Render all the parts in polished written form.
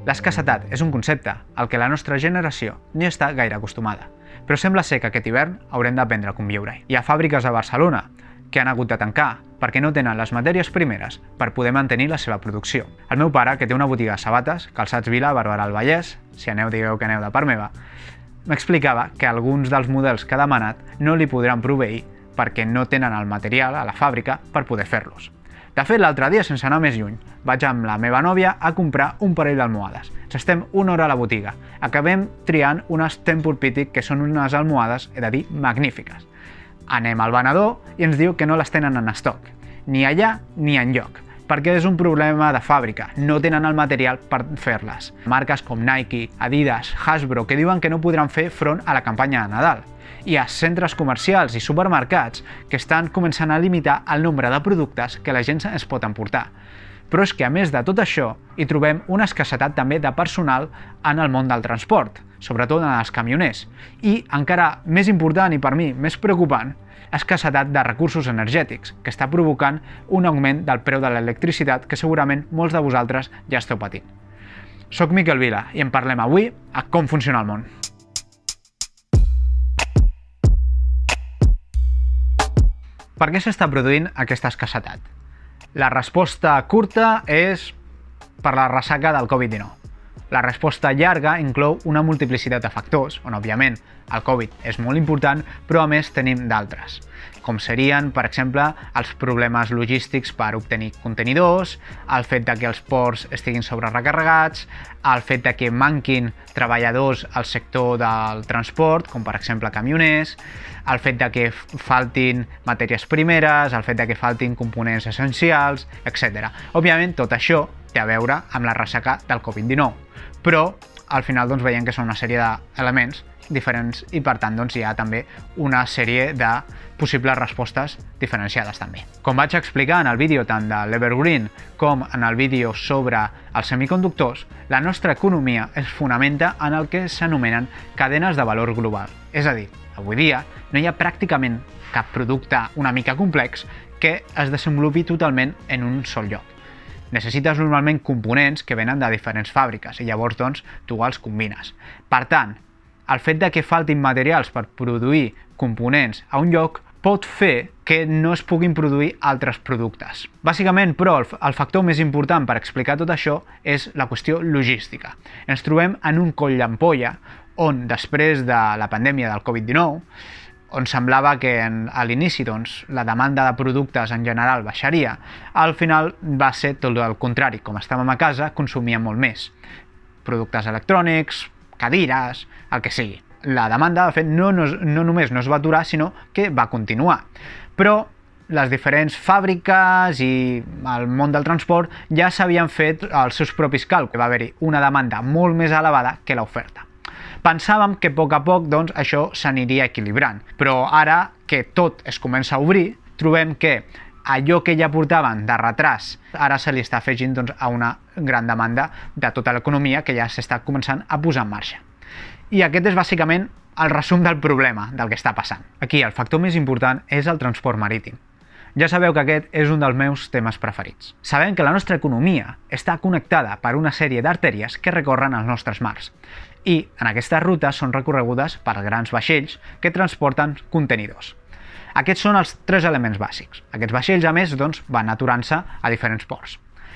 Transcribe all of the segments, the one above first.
L'escassetat és un concepte al que la nostra generació no està gaire acostumada, però sembla ser que aquest hivern haurem d'aprendre a conviure-hi. Hi ha fàbriques a Barcelona que han hagut de tancar perquè no tenen les matèries primeres per poder mantenir la seva producció. El meu pare, que té una botiga de sabates, Calçats Vila, Barberà del Vallès, si aneu digueu que aneu de part meva, m'explicava que alguns dels models que ha demanat no li podran proveir perquè no tenen el material a la fàbrica per poder fer-los. De fet, l'altre dia, sense anar més lluny, vaig amb la meva nòvia a comprar un parell d'almohades. Ens estem una hora a la botiga. Acabem triant unes Tempur-Pedic, que són unes almohades, he de dir, magnífiques. Anem al venedor i ens diu que no les tenen en estoc, ni allà ni enlloc, perquè és un problema de fàbrica, no tenen el material per fer-les. Marques com Nike, Adidas, Hasbro, que diuen que no podran fer front a la campanya de Nadal. Hi ha centres comercials i supermercats que estan començant a limitar el nombre de productes que la gent es pot emportar. Però és que, a més de tot això, hi trobem una escassetat també de personal en el món del transport, sobretot en els camioners. I, encara més important i per mi més preocupant, escassetat de recursos energètics, que està provocant un augment del preu de l'electricitat que segurament molts de vosaltres ja esteu patint. Soc Miquel Vila i en parlem avui a Com funciona el món. Per què s'està produint aquesta escassetat? La resposta curta és per la ressaca del Covid-19. La resposta llarga inclou una multiplicitat de factors, on òbviament el Covid és molt important, però a més tenim d'altres, com serien, per exemple, els problemes logístics per obtenir contenidors, el fet que els ports estiguin sobrerecarregats, el fet que manquin treballadors al sector del transport, com per exemple camioners, el fet que faltin matèries primeres, el fet que faltin components essencials, etc. Òbviament, tot això té a veure amb la ressaca del Covid-19, però al final veiem que són una sèrie d'elements diferents i per tant hi ha també una sèrie de possibles respostes diferenciades també. Com vaig explicar en el vídeo tant de l'Evergreen com en el vídeo sobre els semiconductors, la nostra economia es fonamenta en el que s'anomenen cadenes de valor global. És a dir, avui dia no hi ha pràcticament cap producte una mica complex que es desenvolupi totalment en un sol lloc. Necessites normalment components que venen de diferents fàbriques i llavors tu els combines. Per tant, el fet que faltin materials per produir components a un lloc pot fer que no es puguin produir altres productes. Bàsicament, però, el factor més important per explicar tot això és la qüestió logística. Ens trobem en un coll d'ampolla on, després de la pandèmia del Covid-19, on semblava que a l'inici la demanda de productes en general baixaria, al final va ser tot el contrari. Com estàvem a casa, consumíem molt més. Productes electrònics, cadires, el que sigui. La demanda, de fet, no només no es va aturar, sinó que va continuar. Però les diferents fàbriques i el món del transport ja s'havien fet els seus propis càlculs. Va haver-hi una demanda molt més elevada que l'oferta. Pensàvem que a poc això s'aniria equilibrant, però ara que tot es comença a obrir, trobem que allò que ja portaven de retras ara se li està afegint a una gran demanda de tota l'economia que ja s'està començant a posar en marxa. I aquest és bàsicament el resum del problema, del que està passant. Aquí el factor més important és el transport marítim. Ja sabeu que aquest és un dels meus temes preferits. Sabem que la nostra economia està connectada per una sèrie d'artèries que recorren els nostres mars. I en aquestes rutes són recorregudes per grans vaixells que transporten contenidors. Aquests són els tres elements bàsics. Aquests vaixells, a més, van aturant-se a diferents ports.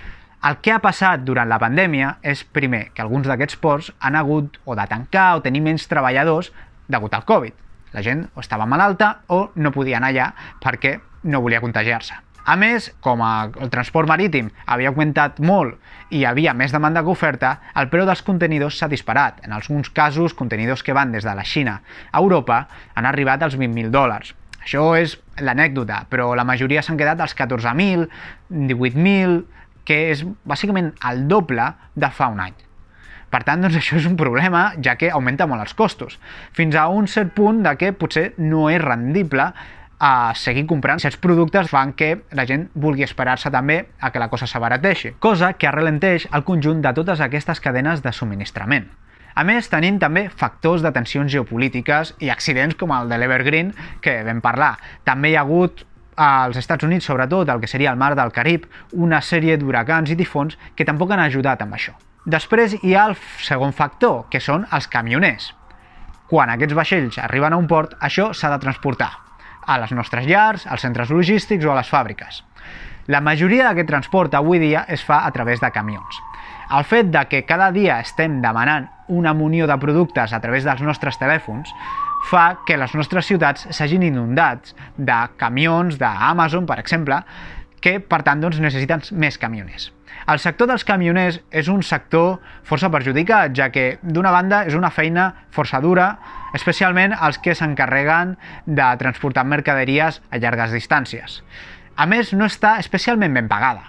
El que ha passat durant la pandèmia és, primer, que alguns d'aquests ports han hagut o de tancar o tenir menys treballadors degut al Covid. La gent o estava malalta o no podia anar allà perquè no volia contagiar-se. A més, com el transport marítim havia augmentat molt i hi havia més demanda que oferta, el preu dels contenidors s'ha disparat. En alguns casos, contenidors que van des de la Xina a Europa han arribat als $20.000. Això és l'anècdota, però la majoria s'han quedat als 14.000, 18.000, que és bàsicament el doble de fa un any. Per tant, això és un problema, ja que augmenta molt els costos, fins a un cert punt de que potser no és rendible a seguir comprant. Certs productes fan que la gent vulgui esperar-se també a que la cosa s'abarateixi, cosa que arrelenteix el conjunt de totes aquestes cadenes de subministrament. A més, tenim també factors de tensions geopolítiques i accidents com el de l'Evergreen, que vam parlar. També hi ha hagut als Estats Units, sobretot el que seria el mar del Carib, una sèrie d'huracans i tifons que tampoc han ajudat amb això. Després hi ha el segon factor, que són els camioners. Quan aquests vaixells arriben a un port, això s'ha de transportar a les nostres llars, als centres logístics o a les fàbriques. La majoria d'aquest transport avui dia es fa a través de camions. El fet de que cada dia estem demanant una munió de productes a través dels nostres telèfons fa que les nostres ciutats s'hagin inundats de camions d'Amazon, per exemple, que per tant necessiten més camioners. El sector dels camioners és un sector força perjudicat, ja que d'una banda és una feina força dura, especialment els que s'encarreguen de transportar mercaderies a llargues distàncies. A més, no està especialment ben pagada.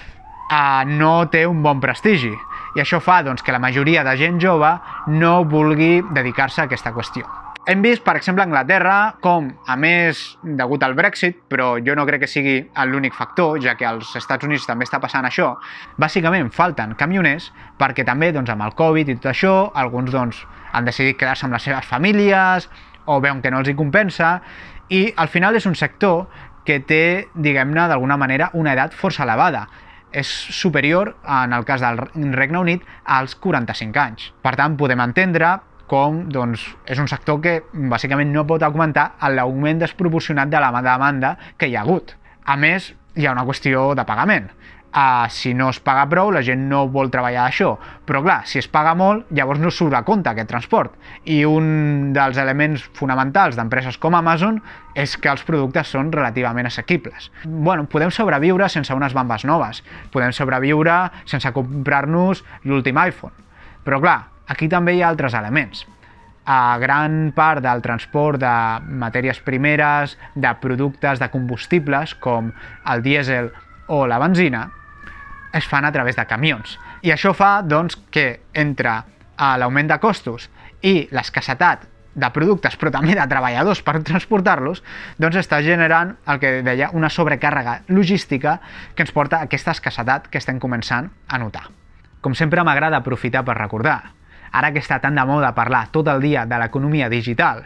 No té un bon prestigi, i això fa que la majoria de gent jove no vulgui dedicar-se a aquesta qüestió. Hem vist, per exemple, a Anglaterra, com, a més, degut al Brexit, però jo no crec que sigui l'únic factor, ja que als Estats Units també està passant això, bàsicament falten camioners perquè també amb el Covid i tot això, alguns han decidit quedar-se amb les seves famílies o veuen que no els hi compensa, i al final és un sector que té, diguem-ne, d'alguna manera, una edat força elevada. És superior, en el cas del Regne Unit, als 45 anys. Per tant, podem entendre com és un sector que bàsicament no pot augmentar l'augment desproporcionat de la demanda que hi ha hagut. A més, hi ha una qüestió de pagament. Si no es paga prou, la gent no vol treballar d'això. Però clar, si es paga molt, llavors no surt a compte aquest transport. I un dels elements fonamentals d'empreses com Amazon és que els productes són relativament assequibles. Podem sobreviure sense unes bambes noves. Podem sobreviure sense comprar-nos l'últim iPhone. Però clar, aquí també hi ha altres elements. Gran part del transport de matèries primeres, de productes, de combustibles, com el dièsel o la benzina, es fan a través de camions. I això fa que entre l'augment de costos i l'escassetat de productes, però també de treballadors per transportar-los, està generant el que deia una sobrecàrrega logística que ens porta a aquesta escassetat que estem començant a notar. Com sempre m'agrada aprofitar per recordar, ara que està tan de moda parlar tot el dia de l'economia digital,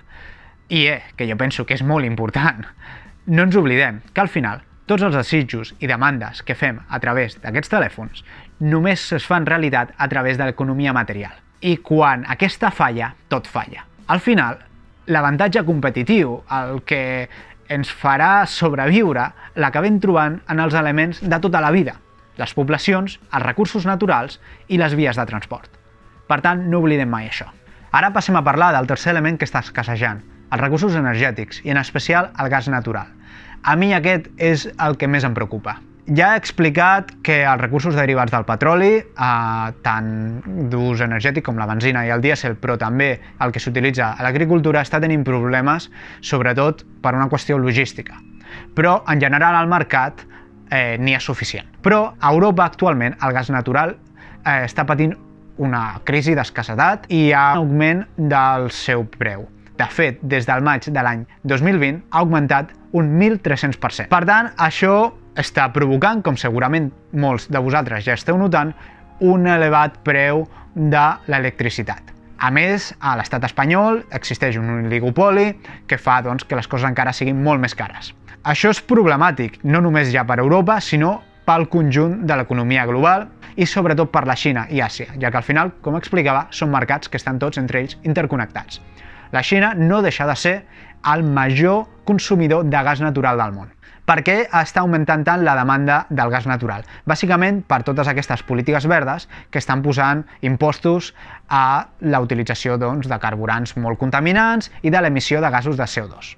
i que jo penso que és molt important, no ens oblidem que al final tots els desitjos i demandes que fem a través d'aquests telèfons només es fan realitat a través de l'economia material. I quan aquesta falla, tot falla. Al final, l'avantatge competitiu, el que ens farà sobreviure, l'acabem trobant en els elements de tota la vida: les poblacions, els recursos naturals i les vies de transport. Per tant, no oblidem mai això. Ara passem a parlar del tercer element que està escassejant, els recursos energètics, i en especial el gas natural. A mi aquest és el que més em preocupa. Ja he explicat que els recursos derivats del petroli, tant d'ús energètic com la benzina i el dièsel, però també el que s'utilitza a l'agricultura, està tenint problemes, sobretot per una qüestió logística. Però, en general, al mercat n'hi ha suficient. Però a Europa, actualment, el gas natural està patint una crisi d'escassetat i hi ha un augment del seu preu. De fet, des del maig de l'any 2020 ha augmentat un 1.300%. Per tant, això està provocant, com segurament molts de vosaltres ja esteu notant, un elevat preu de l'electricitat. A més, a l'estat espanyol existeix un oligopoli que fa que les coses encara siguin molt més cares. Això és problemàtic, no només ja per Europa, sinó pel conjunt de l'economia global i sobretot per la Xina i Àsia, ja que al final, com explicava, són mercats que estan tots entre ells interconnectats. La Xina no deixa de ser el major consumidor de gas natural del món. Per què està augmentant tant la demanda del gas natural? Bàsicament per totes aquestes polítiques verdes que estan posant impostos a la utilització de carburants molt contaminants i de l'emissió de gasos de CO2.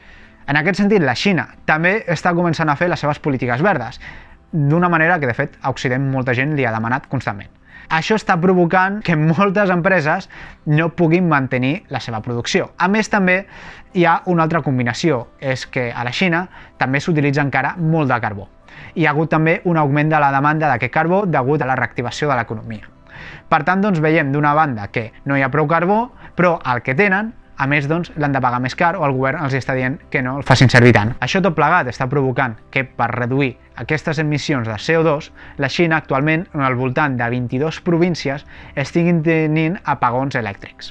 En aquest sentit, la Xina també està començant a fer les seves polítiques verdes, d'una manera que, de fet, a Occident molta gent li ha demanat constantment. Això està provocant que moltes empreses no puguin mantenir la seva producció. A més, també hi ha una altra combinació, és que a la Xina també s'utilitza encara molt de carbó. Hi ha hagut també un augment de la demanda d'aquest carbó degut a la reactivació de l'economia. Per tant, veiem d'una banda que no hi ha prou carbó, però el que tenen, a més, l'han de pagar més car o el govern els està dient que no el facin servir tant. Això tot plegat està provocant que per reduir aquestes emissions de CO2, la Xina actualment, al voltant de 22 províncies, estiguin tenint apagons elèctrics.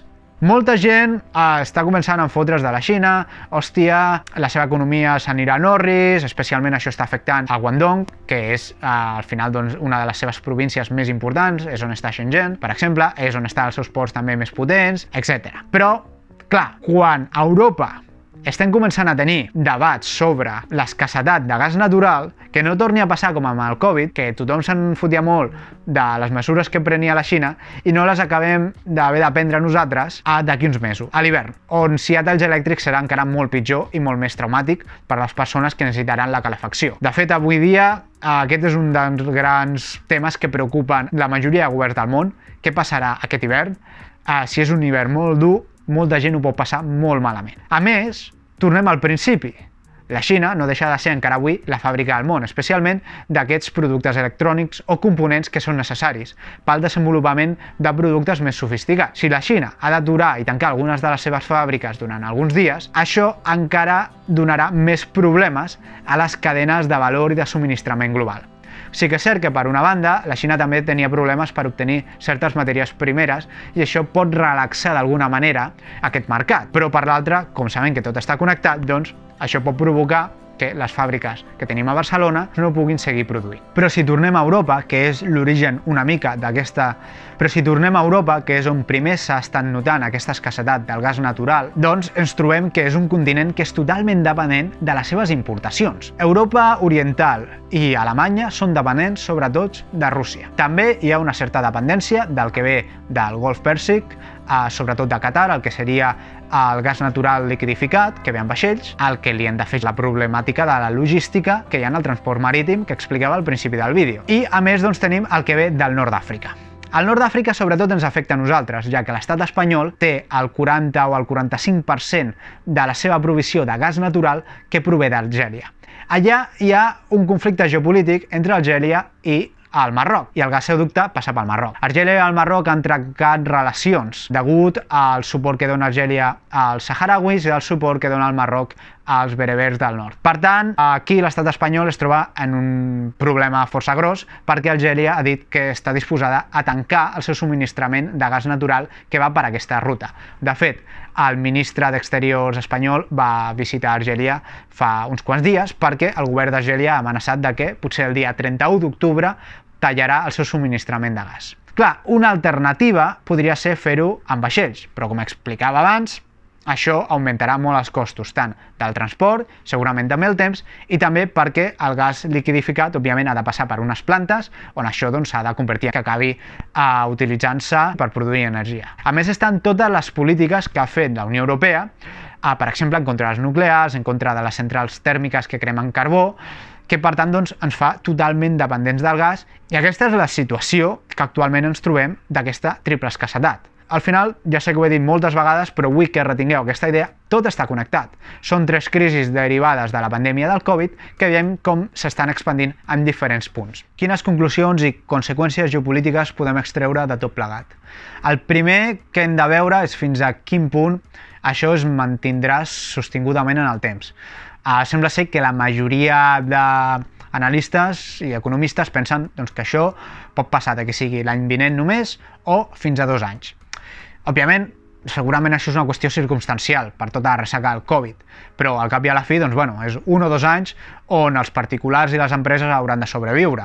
Molta gent està començant a fotre's de la Xina, hòstia, la seva economia s'anirà a Norris, especialment això està afectant a Guangdong, que és al final doncs, una de les seves províncies més importants, és on està Shenzhen, per exemple, és on estan els seus ports també més potents, etc. Però, clar, quan a Europa estem començant a tenir debats sobre l'escassetat de gas natural, que no torni a passar com amb el Covid, que tothom se'n fotia molt de les mesures que prenia la Xina i no les acabem d'haver de prendre nosaltres d'aquí uns mesos, a l'hivern, on si hi ha talls elèctrics serà encara molt pitjor i molt més traumàtic per a les persones que necessitaran la calefacció. De fet, avui dia aquest és un dels grans temes que preocupen la majoria de governs del món. Què passarà aquest hivern? Si és un hivern molt dur, molta gent ho pot passar molt malament. A més, tornem al principi. La Xina no deixa de ser encara avui la fàbrica del món, especialment d'aquests productes electrònics o components que són necessaris pel desenvolupament de productes més sofisticats. Si la Xina ha d'aturar i tancar algunes de les seves fàbriques durant alguns dies, això encara donarà més problemes a les cadenes de valor i de subministrament global. Sí que és cert que, per una banda, la Xina també tenia problemes per obtenir certes matèries primeres i això pot relaxar d'alguna manera aquest mercat. Però, per l'altra, com sabem que tot està connectat, doncs això pot provocar que les fàbriques que tenim a Barcelona no puguin seguir produint. Però si tornem a Europa, que és l'origen una mica d'aquesta... Però si tornem a Europa, que és on primer s'ha estat notant aquesta escassetat del gas natural, doncs ens trobem que és un continent que és totalment dependent de les seves importacions. Europa Oriental i Alemanya són dependents sobretot de Rússia. També hi ha una certa dependència del que ve del Golf Pèrsic, sobretot de Qatar, el que seria el gas natural liquidificat, que ve en vaixells, el que li hem de fer la problemàtica de la logística que hi ha en el transport marítim que explicava al principi del vídeo. I a més doncs tenim el que ve del nord d'Àfrica. El nord d'Àfrica sobretot ens afecta a nosaltres, ja que l'estat espanyol té el 40 o el 45% de la seva provisió de gas natural que prové d'Algèria. Allà hi ha un conflicte geopolític entre Algèria i al Marroc, i el gasoducte passa pel Marroc. Argèlia i el Marroc han trencat relacions degut al suport que dona Argèlia als saharauis i al suport que dona el Marroc als berbers del nord. Per tant, aquí l'estat espanyol es troba en un problema força gros perquè Algèria ha dit que està disposada a tancar el seu subministrament de gas natural que va per aquesta ruta. De fet, el ministre d'Exteriors espanyol va visitar Argèlia fa uns quants dies perquè el govern d'Argèlia ha amenaçat de que potser el dia 31 d'octubre tallarà el seu subministrament de gas. Clar, una alternativa podria ser fer-ho amb vaixells, però com explicava abans, això augmentarà molt els costos, tant del transport, segurament també el temps, i també perquè el gas liquidificat, òbviament, ha de passar per unes plantes on això s'ha de convertir que acabi utilitzant-se per produir energia. A més, estan totes les polítiques que ha fet la Unió Europea, per exemple, en contra dels nuclears, en contra de les centrals tèrmiques que cremen carbó, que per tant doncs, ens fa totalment dependents del gas, i aquesta és la situació que actualment ens trobem d'aquesta triple escassetat. Al final, ja sé que ho he dit moltes vegades, però vull que retingueu aquesta idea, tot està connectat. Són tres crisis derivades de la pandèmia del Covid que veiem com s'estan expandint en diferents punts. Quines conclusions i conseqüències geopolítiques podem extreure de tot plegat? El primer que hem de veure és fins a quin punt això es mantindrà sostingudament en el temps. Sembla ser que la majoria d'analistes i economistes pensen doncs, que això pot passar que sigui l'any vinent només o fins a 2 anys. Òbviament, segurament això és una qüestió circumstancial per tota la ressaca del Covid, però al cap i a la fi doncs, és 1 o 2 anys on els particulars i les empreses hauran de sobreviure.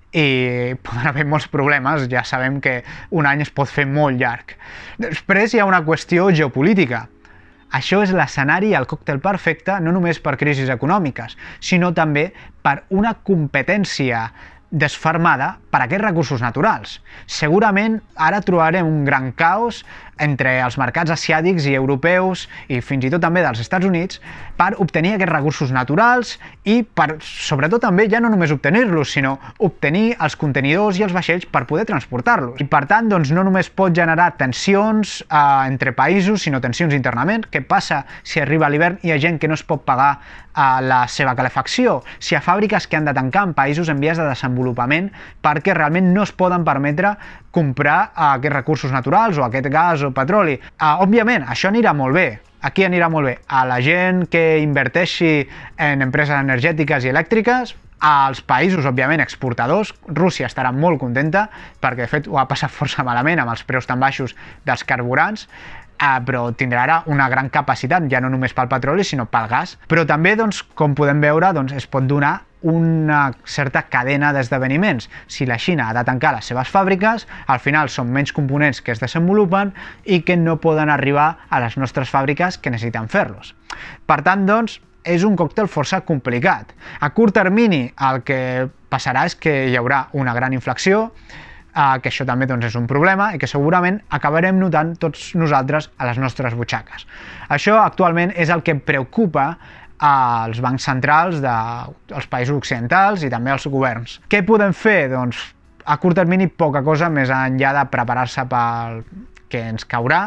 I poden haver molts problemes, ja sabem que un any es pot fer molt llarg. Després hi ha una qüestió geopolítica. Això és l'escenari i el còctel perfecte no només per crisis econòmiques, sinó també per una competència desfermada per aquests recursos naturals. Segurament ara trobarem un gran caos entre els mercats asiàtics i europeus i fins i tot també dels Estats Units per obtenir aquests recursos naturals i per, sobretot també, ja no només obtenir-los, sinó obtenir els contenidors i els vaixells per poder transportar-los. I per tant, doncs, no només pot generar tensions entre països, sinó tensions internament. Què passa si arriba l'hivern i hi ha gent que no es pot pagar la seva calefacció? Si hi ha fàbriques que han de tancar en països en vies de desenvolupament perquè realment no es poden permetre comprar aquests recursos naturals o aquest gas o petroli. Òbviament, això anirà molt bé. Aquí anirà molt bé a la gent que inverteixi en empreses energètiques i elèctriques, als països, òbviament, exportadors. Rússia estarà molt contenta perquè, de fet, ho ha passat força malament amb els preus tan baixos dels carburants. però tindrà ara una gran capacitat, ja no només pel petroli, sinó pel gas. Però també, doncs, com podem veure, doncs, es pot donar una certa cadena d'esdeveniments. Si la Xina ha de tancar les seves fàbriques, al final són menys components que es desenvolupen i que no poden arribar a les nostres fàbriques que necessiten fer-los. Per tant, doncs, és un còctel força complicat. A curt termini el que passarà és que hi haurà una gran inflació, que això també doncs, és un problema i que segurament acabarem notant tots nosaltres a les nostres butxaques. Això actualment és el que preocupa als bancs centrals dels països occidentals i també als governs. Què podem fer? Doncs a curt termini poca cosa més enllà de preparar-se pel que ens caurà.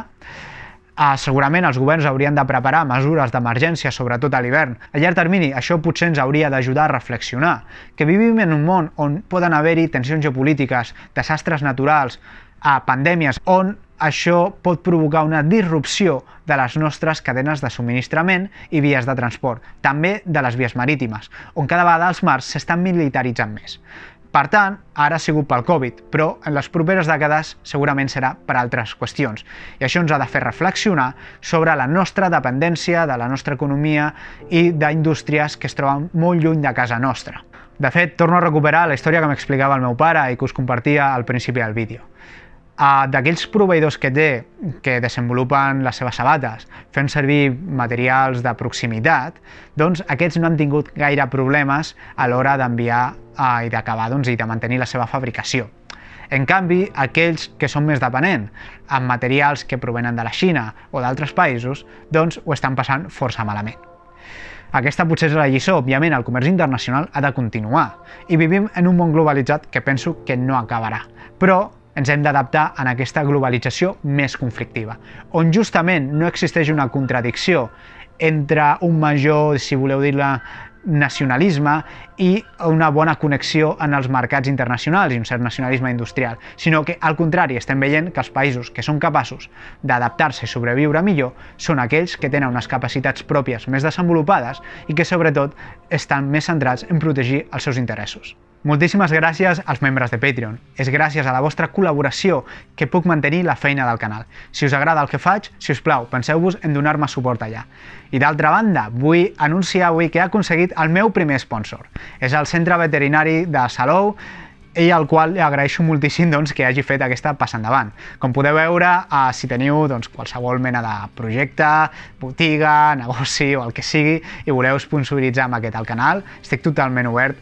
Segurament els governs haurien de preparar mesures d'emergència, sobretot a l'hivern. A llarg termini, això potser ens hauria d'ajudar a reflexionar, que vivim en un món on poden haver-hi tensions geopolítiques, desastres naturals, pandèmies, on això pot provocar una disrupció de les nostres cadenes de subministrament i vies de transport, també de les vies marítimes, on cada vegada els mars s'estan militaritzant més. Per tant, ara ha sigut pel Covid, però en les properes dècades segurament serà per altres qüestions. I això ens ha de fer reflexionar sobre la nostra dependència de la nostra economia i d'indústries que es troben molt lluny de casa nostra. De fet, torno a recuperar la història que m'explicava el meu pare i que us compartia al principi del vídeo. D'aquells proveïdors que té, que desenvolupen les seves sabates fent servir materials de proximitat, doncs aquests no han tingut gaire problemes a l'hora d'enviar i d'acabar i de mantenir la seva fabricació. En canvi, aquells que són més dependents, amb materials que provenen de la Xina o d'altres països, doncs ho estan passant força malament. Aquesta potser és la lliçó. Òbviament, el comerç internacional ha de continuar i vivim en un món globalitzat que penso que no acabarà. Però ens hem d'adaptar a aquesta globalització més conflictiva, on justament no existeix una contradicció entre un major, si voleu dir-ne, nacionalisme i una bona connexió en els mercats internacionals i un cert nacionalisme industrial, sinó que, al contrari, estem veient que els països que són capaços d'adaptar-se i sobreviure millor són aquells que tenen unes capacitats pròpies més desenvolupades i que, sobretot, estan més centrats en protegir els seus interessos. Moltíssimes gràcies als membres de Patreon. És gràcies a la vostra col·laboració que puc mantenir la feina del canal. Si us agrada el que faig, si us plau, penseu-vos en donar-me suport allà. I d'altra banda, vull anunciar avui que he aconseguit el meu primer sponsor. És el Centre Veterinari de Salou, i al qual li agraeixo moltíssim que hagi fet aquesta passa endavant. Com podeu veure, si teniu qualsevol mena de projecte, botiga, negoci o el que sigui i voleu sponsoritzar amb aquest al canal, estic totalment obert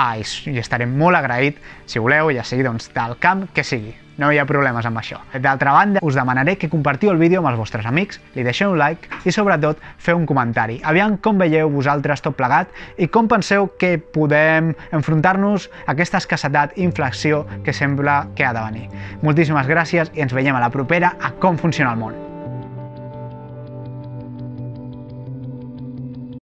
i estaré molt agraït si voleu, ja sigui del camp que sigui. No hi ha problemes amb això. D'altra banda, us demanaré que compartiu el vídeo amb els vostres amics, li deixeu un like i, sobretot, feu un comentari. Aviam com veieu vosaltres tot plegat i com penseu que podem enfrontar-nos a aquesta escassetat i inflació que sembla que ha de venir. Moltíssimes gràcies i ens veiem a la propera a Com funciona el món.